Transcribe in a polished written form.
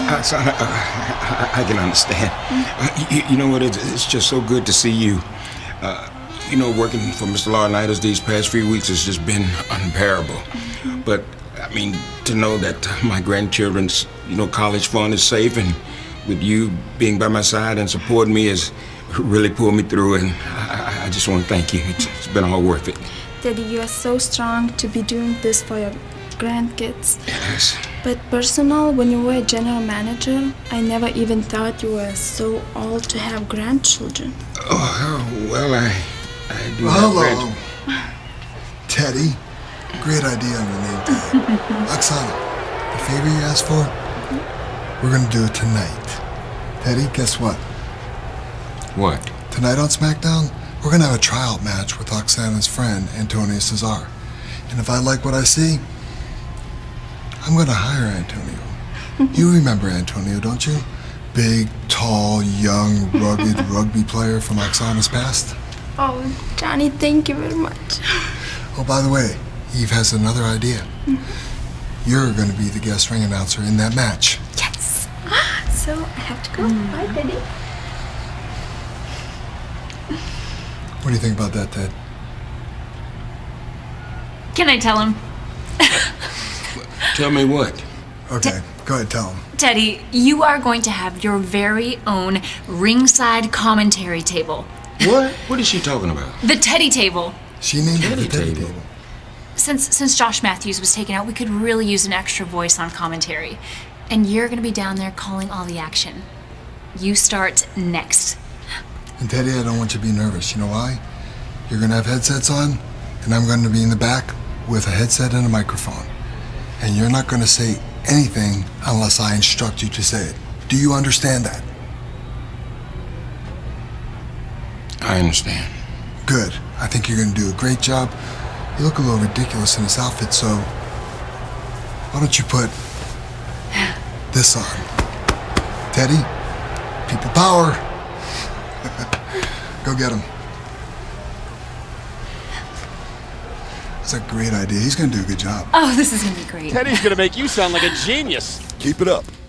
Aksana, I can understand. You know what? It's just so good to see you. You know, working for Mr. Laurinaitis these past few weeks has just been unbearable. But, I mean, to know that my grandchildren's, college fund is safe, and with you being by my side and supporting me has really pulled me through, and I just want to thank you. It's been all worth it. Daddy, you are so strong to be doing this for your grandkids. Yes. But personal, when you were a general manager, I never even thought you were so old to have grandchildren. Oh, well, I do have Hello. Teddy. Great idea on the name tag. Aksana, the favor you asked for, we're gonna do it tonight. Teddy, guess what? What? Tonight on SmackDown, we're gonna have a tryout match with Aksana's friend, Antonio Cesaro. And if I like what I see, I'm gonna hire Antonio. You remember Antonio, don't you? Big, tall, young, rugged rugby player from Aksana's past. Oh, Johnny, thank you very much. Oh, by the way, Eve has another idea. You're gonna be the guest ring announcer in that match. Yes. So I have to go. Bye, Daddy. What do you think about that, Ted? Can I tell him? Tell me what? Okay, go ahead, tell him. Teddy, you are going to have your very own ringside commentary table. What? What is she talking about? The Teddy table. She named it the Teddy Teddy table. table. Since Josh Matthews was taken out, we could really use an extra voice on commentary. And you're going to be down there calling all the action. You start next. And Teddy, I don't want you to be nervous. You know why? You're gonna have headsets on, and I'm gonna be in the back with a headset and a microphone. And you're not gonna say anything unless I instruct you to say it. Do you understand that? I understand. Good. I think you're gonna do a great job. You look a little ridiculous in this outfit, so why don't you put this on? Teddy, people power. Go get him. That's a great idea. He's gonna do a good job. Oh, this is going to be great. Teddy's gonna make you sound like a genius. Keep it up.